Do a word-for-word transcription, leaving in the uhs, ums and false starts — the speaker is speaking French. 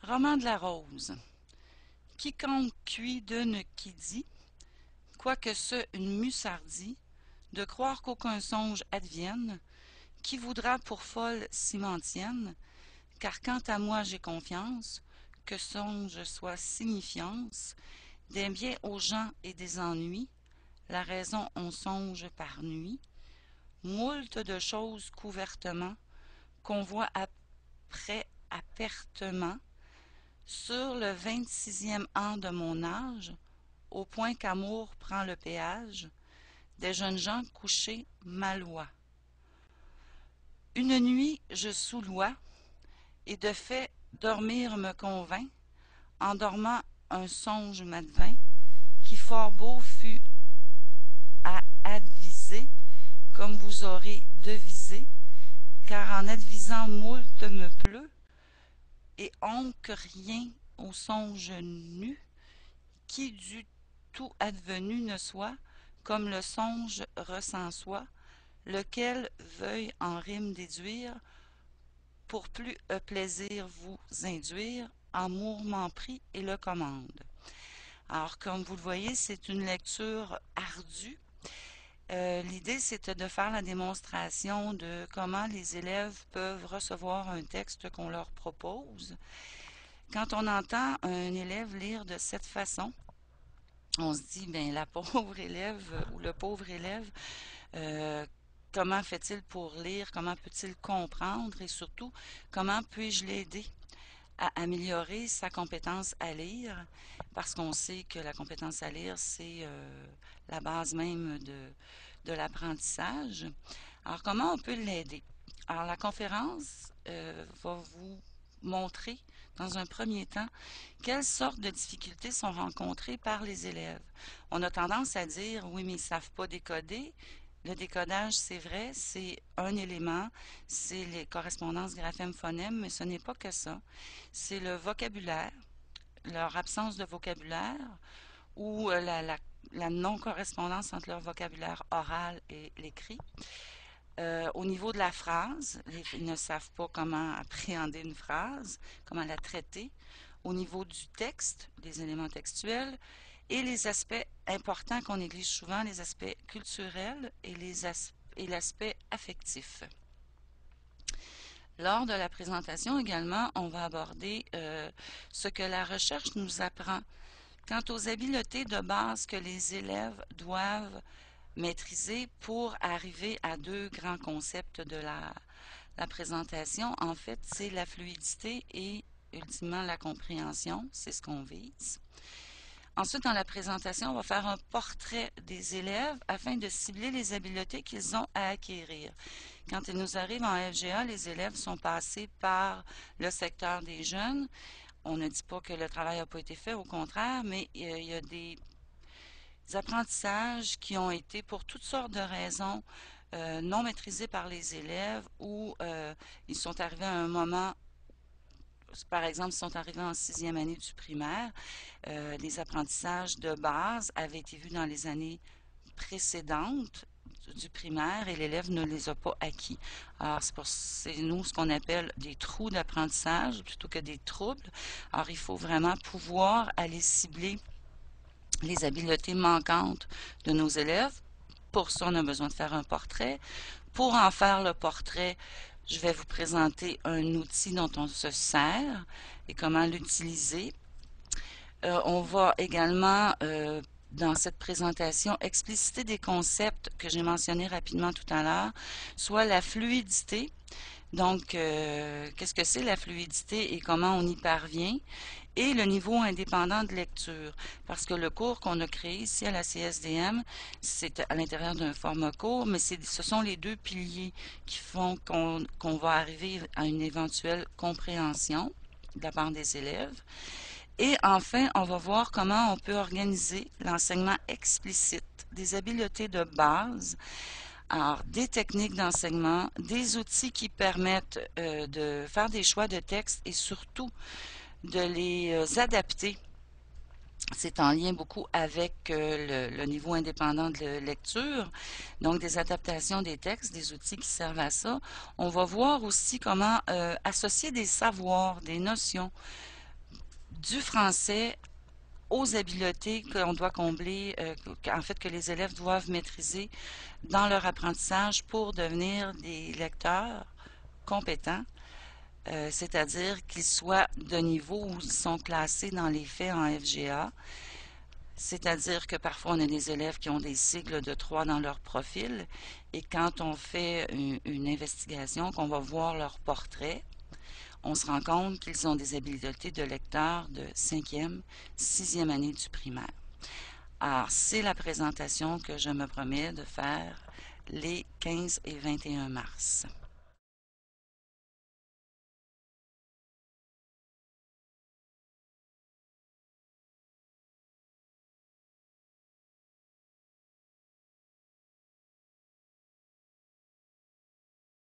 Roman de la Rose. Quiconque cuit d'une qui dit, quoique ce une musardie, de croire qu'aucun songe advienne, qui voudra pour folle s'y m'en tienne, car quant à moi j'ai confiance, que songe soit signifiance, des biens aux gens et des ennuis, la raison on songe par nuit, moult de choses couvertement, qu'on voit après apertement, sur le vingt-sixième an de mon âge, au point qu'amour prend le péage, des jeunes gens couchés malois. Une nuit je sous-lois, et de fait dormir me convint, en dormant un songe m'advint, qui fort beau fut à adviser, comme vous aurez devisé, car en advisant moult me pleut, et on que rien au songe nu, qui du tout advenu ne soit, comme le songe ressent soi, lequel veuille en rime déduire, pour plus e plaisir vous induire, amour m'en prie et le commande. Alors, comme vous le voyez, c'est une lecture ardue. Euh, L'idée, c'était de faire la démonstration de comment les élèves peuvent recevoir un texte qu'on leur propose. Quand on entend un élève lire de cette façon, on se dit, bien, la pauvre élève ou le pauvre élève, euh, comment fait-il pour lire, comment peut-il comprendre et surtout, comment puis-je l'aider à améliorer sa compétence à lire, parce qu'on sait que la compétence à lire, c'est euh, la base même de, de l'apprentissage. Alors, comment on peut l'aider? Alors, la conférence euh, va vous montrer, dans un premier temps, quelles sortes de difficultés sont rencontrées par les élèves. On a tendance à dire, oui, mais ils ne savent pas décoder. Le décodage, c'est vrai, c'est un élément, c'est les correspondances graphèmes-phonèmes, mais ce n'est pas que ça. C'est le vocabulaire, leur absence de vocabulaire ou la, la, la non-correspondance entre leur vocabulaire oral et l'écrit. Euh, au niveau de la phrase, ils ne savent pas comment appréhender une phrase, comment la traiter. Au niveau du texte, les éléments textuels, et les aspects importants qu'on néglige souvent, les aspects culturels et les as et l'aspect affectif. Lors de la présentation également, on va aborder euh, ce que la recherche nous apprend quant aux habiletés de base que les élèves doivent maîtriser pour arriver à deux grands concepts de la, la présentation. En fait, c'est la fluidité et ultimement la compréhension, c'est ce qu'on vise. Ensuite, dans la présentation, on va faire un portrait des élèves afin de cibler les habiletés qu'ils ont à acquérir. Quand ils nous arrivent en F G A, les élèves sont passés par le secteur des jeunes. On ne dit pas que le travail n'a pas été fait, au contraire, mais il y a des apprentissages qui ont été, pour toutes sortes de raisons, euh, non maîtrisés par les élèves ou euh, ils sont arrivés à un moment. Par exemple, ils sont arrivés en sixième année du primaire, euh, les apprentissages de base avaient été vus dans les années précédentes du primaire et l'élève ne les a pas acquis. Alors, c'est nous ce qu'on appelle des trous d'apprentissage plutôt que des troubles. Alors, il faut vraiment pouvoir aller cibler les habiletés manquantes de nos élèves. Pour ça, on a besoin de faire un portrait. Pour en faire le portrait, je vais vous présenter un outil dont on se sert et comment l'utiliser. Euh, on va également, euh, dans cette présentation, expliciter des concepts que j'ai mentionnés rapidement tout à l'heure, soit la fluidité. Donc, euh, qu'est-ce que c'est la fluidité et comment on y parvient? Et le niveau indépendant de lecture, parce que le cours qu'on a créé ici à la C S D M, c'est à l'intérieur d'un format court, mais ce sont les deux piliers qui font qu'on qu'on va arriver à une éventuelle compréhension de la part des élèves. Et enfin, on va voir comment on peut organiser l'enseignement explicite des habiletés de base. Alors, des techniques d'enseignement, des outils qui permettent euh, de faire des choix de texte et surtout de les euh, adapter. C'est en lien beaucoup avec euh, le, le niveau indépendant de lecture, donc des adaptations des textes, des outils qui servent à ça. On va voir aussi comment euh, associer des savoirs, des notions du français aux habiletés qu'on doit combler, euh, en fait que les élèves doivent maîtriser dans leur apprentissage pour devenir des lecteurs compétents, euh, c'est-à-dire qu'ils soient de niveau où ils sont classés dans les faits en F G A, c'est-à-dire que parfois on a des élèves qui ont des cycles de trois dans leur profil, et quand on fait une, une investigation, qu'on va voir leur portrait, on se rend compte qu'ils ont des habiletés de lecteur de cinquième, sixième année du primaire. Alors, c'est la présentation que je me promets de faire les quinze et vingt et un mars.